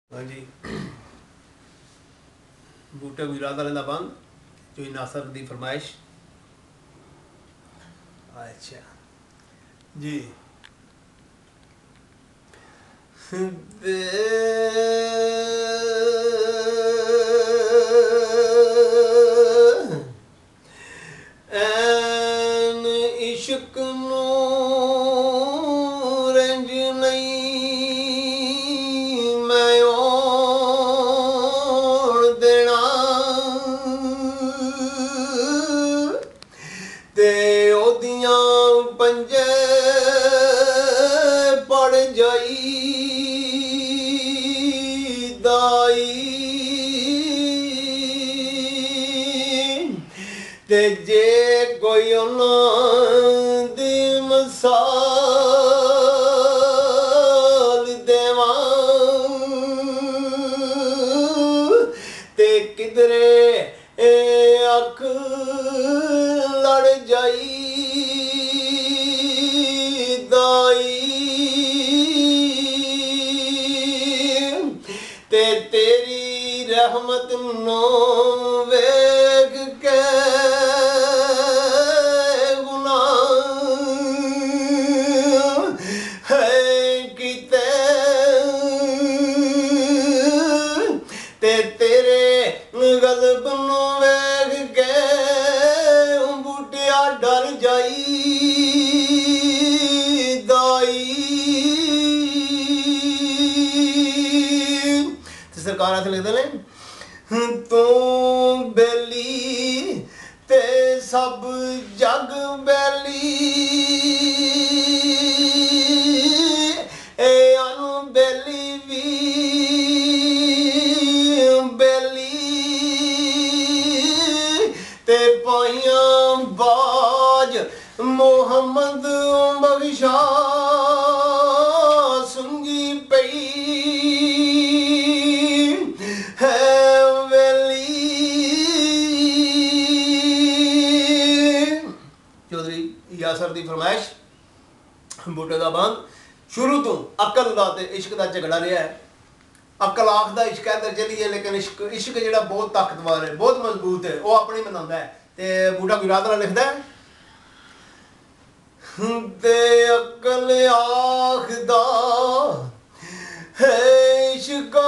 हाँ जी। बूटे गुजरात वाले का बंद जो नासर की फरमाइश। अच्छा जी। ਐਨ ਇਸ਼ਕ ਨੂੰ ਰੰਜ ਨਹੀਂ ਮੈਂ ਓਣ ਦੇਣਾ ਤੇ ਉਹਦੀਆਂ ਪੰਜੇ ਪੜ ਜਾਈ ਦਾਈ ਤੇ ਜੇ ਕੋਈ ਉਹਨਾਂ ਦੀ ਮਿਸਾਲ ਦੇਵਾਂ ਤੇ ਕਿਧਰੇ ਅੱਖ ਲੜ ਜਾਈ ਦਾਈ ਤੇ ਤੇਰੀ ਰਹਿਮਤ ਨੂੰ ਵੇਖ ਕੇ गलब नूं वेख के बूटिया डर जाई दाई। सरकार आते लिखते ने तू बेली ते सब जग बेली अनु बेली भी पाइयां बाज मोहम्मद बख्शा सुंगी पई है वेली। चौधरी यासर दी फरमाइश बूटे दा बंद। शुरू तो अकल दा ते इश्क दा झगड़ा रहा है। अकल आखदा इश्क अंदर चली है लेकिन इश्क इश्क जिहड़ा बहुत ताकतवर है बहुत मजबूत है वो अपनी मनांदा है। ते बूटा गुजरात वाला लिखदा है ते अकल आखदा है इश्क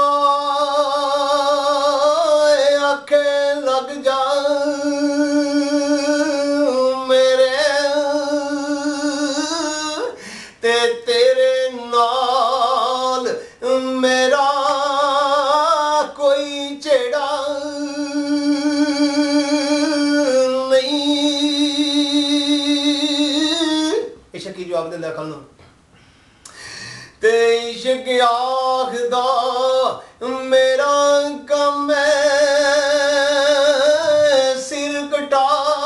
आखे लग जा मेरे ते तेरे नाल मेरा कोई चेड़ा की जवाब देंदा कल नूं ते इश्क आखदा मेरा कम है सिर कटा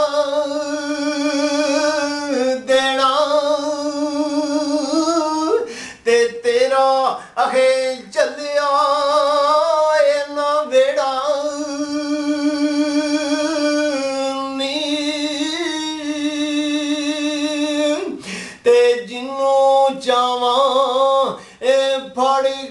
देना ते तेरा अखे चलिया ना वेड़ा चावां फड़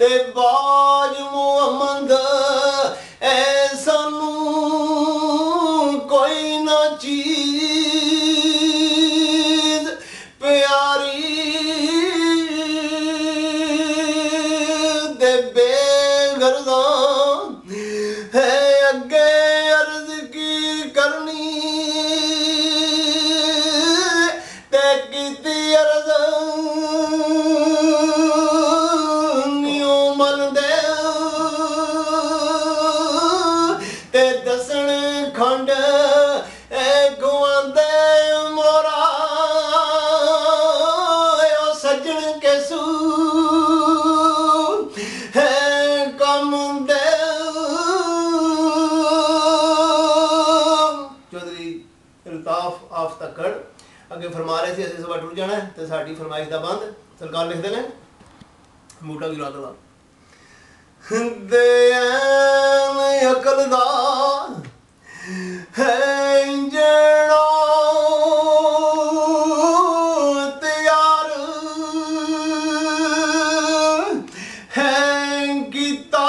ते बाज मुहम्मद ऐ सानू कोई ना चीज प्यारी दे बेगरदा है अगे अर्ज की करनी ते कीती अर्ज न्यू मन दे ते दसन खंड गुआंदे मोरा ओ सज्जन कैसू है कम दे। चौधरी अल्ताफ आफ तक्कड़ अगे फरमा रहे थे असं सभा टुट जाना है तो साड़ी फरमाइश का बंद सरकार लिखते हैं बूटा की रात दे अकल दा है इंजड़ा तैयार है कीता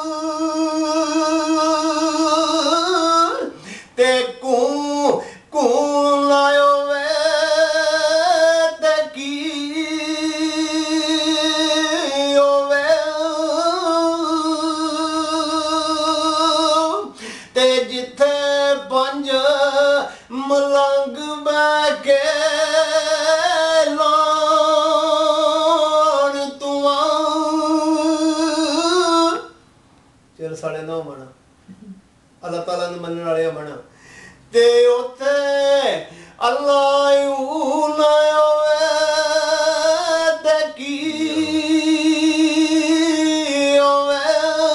ते कू लायो वे ते की होवे ते जिथे पंज मलंग बह के लाण तुआ चल 9:30 बना अल्लाह ताला ने मनने वाले बना ते उथे अल्लाह ना होवे ते की होवे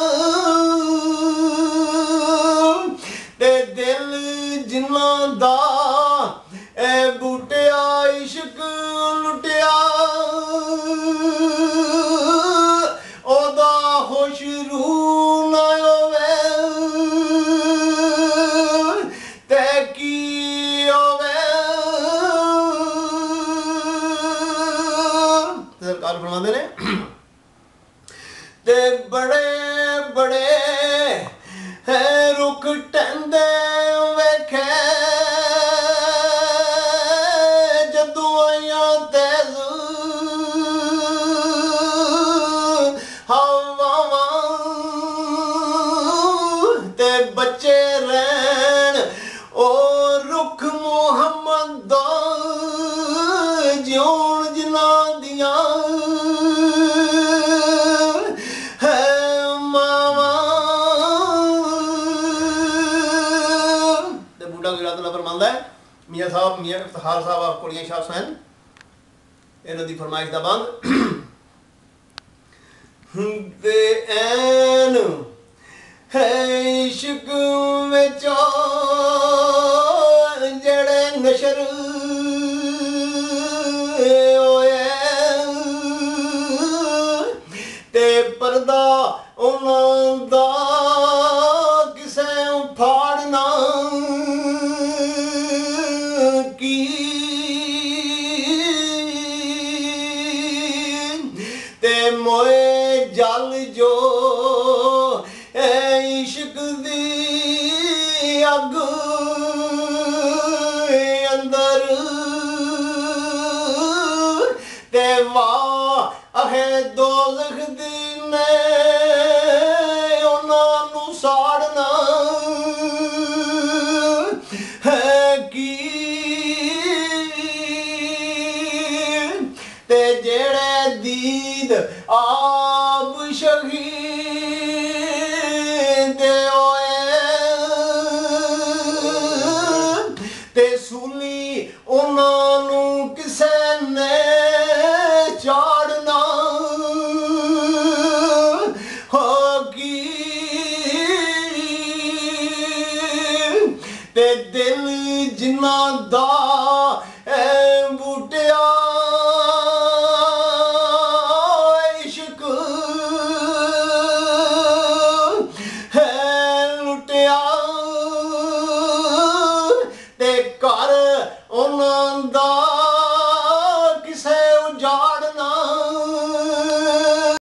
ते दिल जिन्ना दा ए बूटिया इश्क लुटिया ओदा खुश रूह ना होवे ते की होवे। सरकार फरमाते ने ते बड़े बड़े है रुख टहंदे वेखे जदों आइयां तेज हवावां ते बच्चे रहन ओ रुख मुहम्मद दा जिउण जिन्ना दियां है मावां। ते बूढ़ा गुजरात अल्लाह फरमांदा है मियाँ साहब मियाँ इफ्तिखार साहब आप कुड़ियाँ शाह हुसैन इन्हां दी फरमाइश दा बंद ते ऐन है इश्क विच जड़े नशर होए ते पर्दा उन्हां दा किसे फाड़ना की ते मोए जल जो इश्क दी अग अंदर ते वाह अहे दोज़ख दी ने उन्हां नू साड़ना है की ते जेड़े दीद आब शहीद